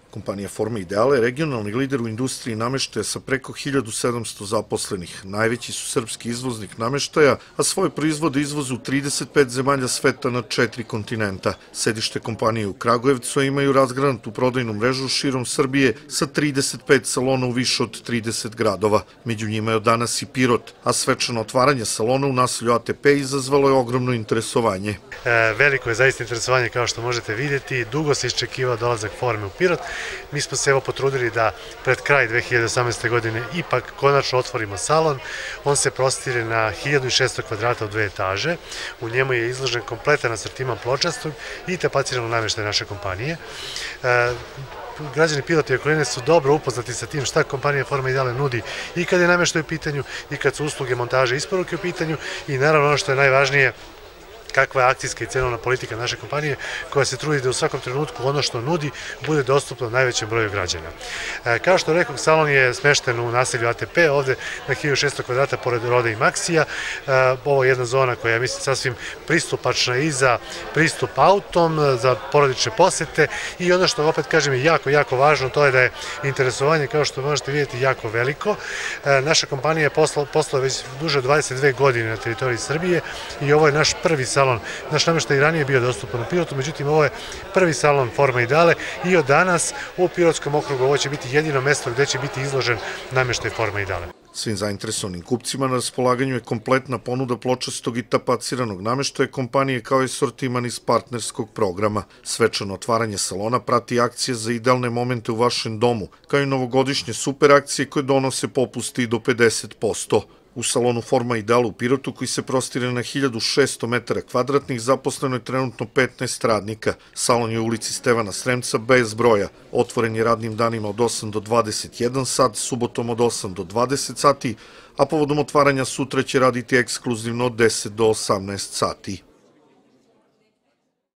Kompanija Forma Ideale je regionalni lider u industriji nameštaja sa preko 1700 zaposlenih. Najveći su srpski izvoznik nameštaja, a svoje proizvode izvoze u 35 zemalja sveta na 4 kontinenta. Sedište kompanije u Kragujevcu imaju razgranatu prodajnu mrežu širom Srbije sa 35 salona u više od 30 gradova. Među njima je od danas i Pirot, a svečano otvaranje salona u naselju ATP izazvalo je ogromno interesovanje. Veliko je zaista interesovanje, kao što možete vidjeti. Dugo se iščekivao dolazak Forme u Pirot. Mi smo se potrudili da pred kraj 2018. godine ipak konačno otvorimo salon. On se prostire na 1600 kvadrata u 2 etaže. U njemu je izložen kompletan asortiman pločastog i tapaciranog nameštaja naše kompanije. Građani Pirota i okoline su dobro upoznati sa tim šta kompanija Forma Ideale nudi i kad je nameštaj u pitanju i kad su usluge montaže i isporuke u pitanju i naravno ono što je najvažnije, kakva je akcijska i cenovna politika naše kompanije koja se trudi da u svakom trenutku ono što nudi bude dostupno najvećem broju građana. Kao što rekao, salon je smešten u naselju ATP, ovde na 1600 kvadrata pored Rode i Maksija. Ovo je jedna zona koja je, mislim, sasvim pristupačna i za pristup autom, za porodične posete i ono što opet kažem je jako, jako važno, to je da je interesovanje, kao što možete vidjeti, jako veliko. Naša kompanija je poslala već duže od 22 godine na teritoriji Srbije i ovo je naš prvi salon. Naš nameštaj i ranije je bio dostupan u Pirotu, međutim ovo je prvi salon Forma Ideale i od danas u Pirotskom okrugu ovo će biti jedino mesto gde će biti izložen nameštaj Forma Ideale. Svim zainteresovanim kupcima na raspolaganju je kompletna ponuda pločastog i tapaciranog nameštaja kompanije kao i sortiman iz partnerskog programa. Svečano otvaranje salona prati akcije za idealne momente u vašem domu, kao i novogodišnje super akcije koje donose popusti do 50%. U salonu Forma Ideale u Pirotu, koji se prostire na 1600 metara kvadratnih, zaposleno je trenutno 15 radnika. Salon je u ulici Stevana Sremca bez broja. Otvoren je radnim danima od 8 do 21 sat, subotom od 8 do 20 sati, a povodom otvaranja sutra će raditi ekskluzivno od 10 do 18 sati.